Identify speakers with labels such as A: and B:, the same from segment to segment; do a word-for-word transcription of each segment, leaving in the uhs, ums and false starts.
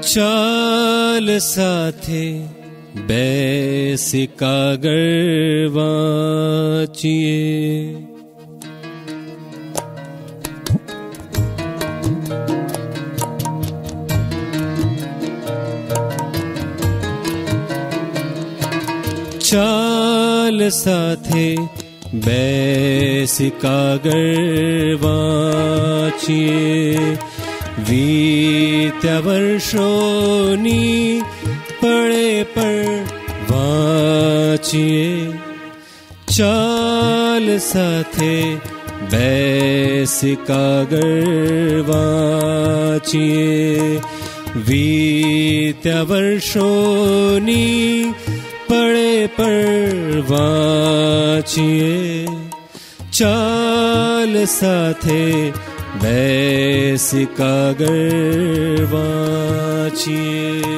A: ચાલ સાથે બેસી કાગળ વાંચીએ. ચાલ સાથે બેસી કાગળ વાંચીએ. વીત્યા વર્ષોની પળે પળ વાંચીએ. ચાલ સાથે બેસી કાગળ વાંચીએ. વીત્યા વર્ષોની પળે પળ વાંચીએ. ચાલ સાથે બેસી કાગળ વાંચીએ.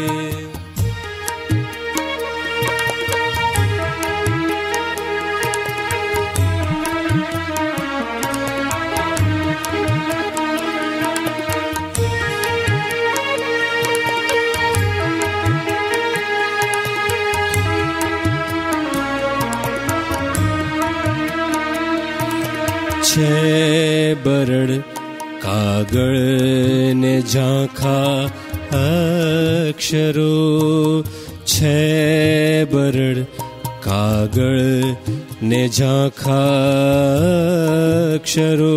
A: છે બરડ કાગળ ને ઝાંખા અક્ષરો. છે બરડ કાગળ ને ઝાંખા અક્ષરો.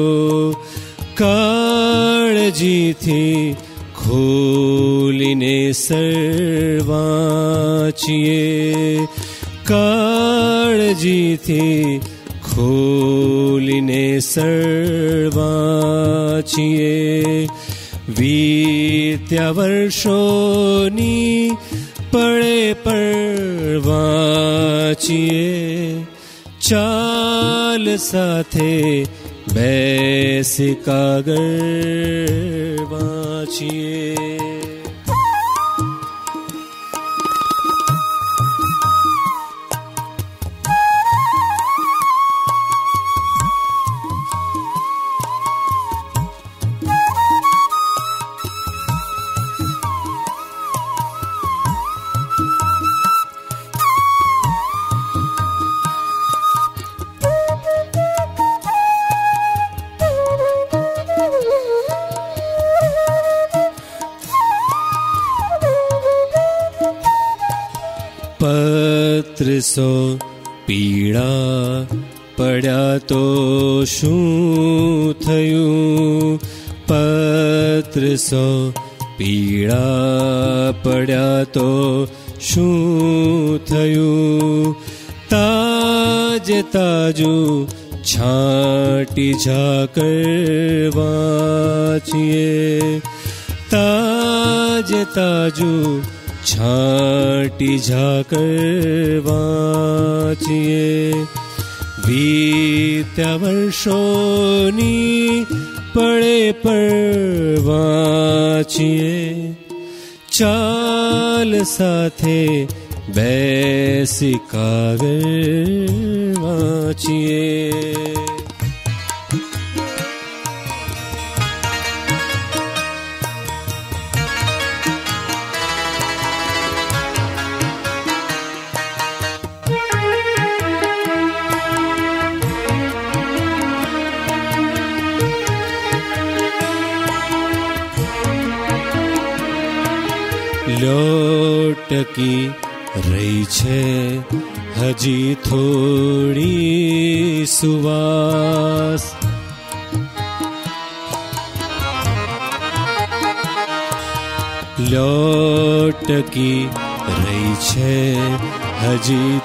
A: કાળજીથી ખોલીને સર્વાંચીએ. કાળજીથી ખોલીને સર્વાંચીએ. વીત્યા વર્ષોની પળે પળ વાંચીએ. ચાલ સાથે બેસી કાગળ વાંચીએ. પત્ર સો પીળા પડ્યા તો શું થયું. પત્ર સો પીળા પડ્યા તો શું થયું. તાજે તાજું છાંટી ઝાકળ વાંચીએ. તાજે તાજું છાંટી ઝાકળ વાંચીએ. વીત્યા વર્ષોની પળે પળ વાંચીએ. ચાલ સાથે બેસી કાગળ વાંચીએ. લોટકી રહી છે હજી થોડી સુવાસ. લોટકી રહી છે હજી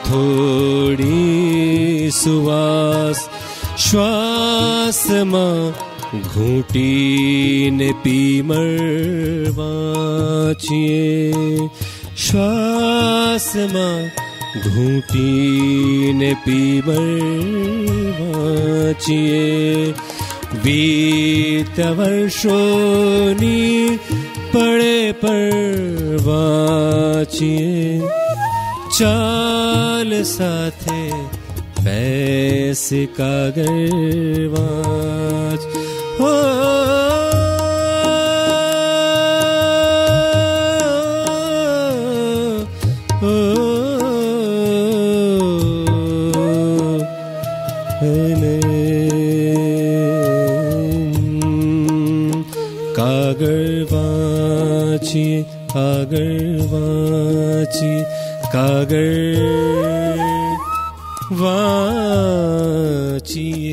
A: થોડી સુવાસ. શ્વાસમાં ઘૂંટીને પીમળ વાંચીએ. શ્વાસમાં ઘૂંટીને પીમળ વાંચીએ. વીત્યા વર્ષોની પળે પળ વાંચીએ. ચાલ સાથે બેસી કાગળ વાંચ. ઓ कागर वाचिए कागर वाचिए कागर वाचिए